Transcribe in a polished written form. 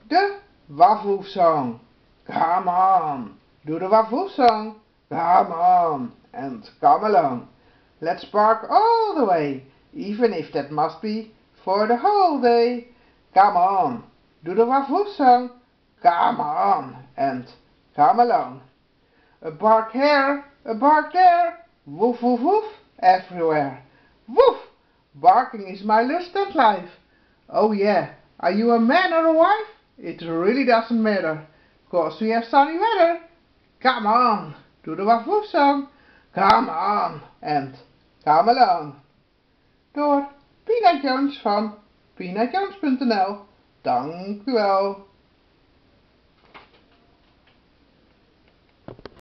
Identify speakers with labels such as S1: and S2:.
S1: De Waf Woef song. Come on. Do the Waf Woef song. Come on and come along. Let's bark all the way, even if that must be for the whole day. Come on. Do the Waf Woef song. Come on and come along. A bark here, a bark there. Woof woof woof everywhere. Woof! Barking is my lust and life. Oh yeah, are you a man or a wife? It really doesn't matter, 'cause we have sunny weather. Come on, do the Waf Woef song. Come on and come along. Door Pina Jones van PinaJones.nl. Dank u wel.